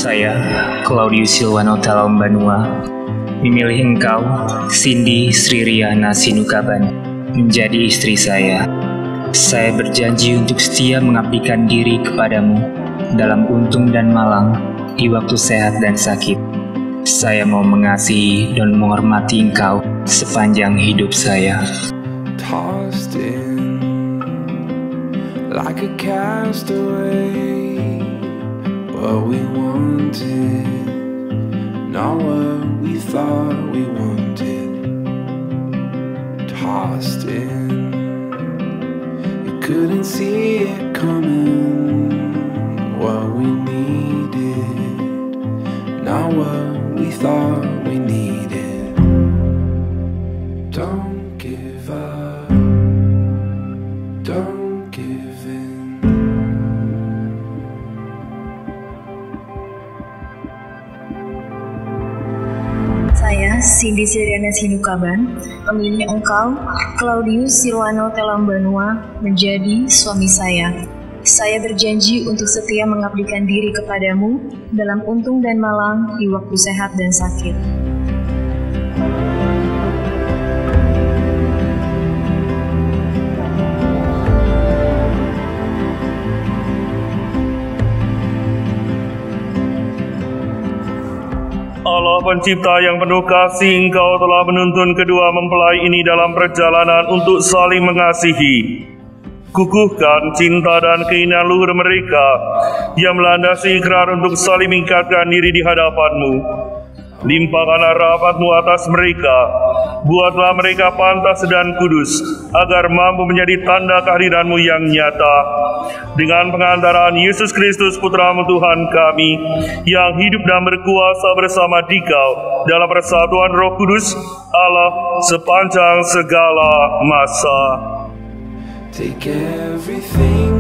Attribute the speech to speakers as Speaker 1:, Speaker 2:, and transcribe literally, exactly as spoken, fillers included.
Speaker 1: Saya, Claudius Silwano Talombanua, memilih engkau, Cindy Sririana Sinukaban, menjadi istri saya. Saya berjanji untuk setia mengabdikan diri kepadamu dalam untung dan malang, di waktu sehat dan sakit. Saya mau mengasihi dan menghormati engkau sepanjang hidup saya.
Speaker 2: Tossed in like a castaway. What we wanted, not what we thought we wanted. Tossed in, you couldn't see it coming. What we needed, not what we thought we needed. Don't give up, don't give in.
Speaker 3: Saya, Cindy Sririana Sinukaban, memilih engkau, Claudius Silwano Talombanua, menjadi suami saya. Saya berjanji untuk setia mengabdikan diri kepadamu dalam untung dan malang, di waktu sehat dan sakit.
Speaker 4: Allah pencipta yang penuh kasih, Engkau telah menuntun kedua mempelai ini dalam perjalanan untuk saling mengasihi. Kukuhkan cinta dan keinginan luhur mereka yang melandasi ikrar untuk saling mengikatkan diri di hadapan-Mu. Limpahkanlah rahmat-Mu atas mereka. Buatlah mereka pantas dan kudus, agar mampu menjadi tanda kehadiran-Mu yang nyata. Dengan pengantaran Yesus Kristus Putra-Mu Tuhan kami, yang hidup dan berkuasa bersama Dikau dalam persatuan Roh Kudus, Allah sepanjang segala masa.
Speaker 2: Take everything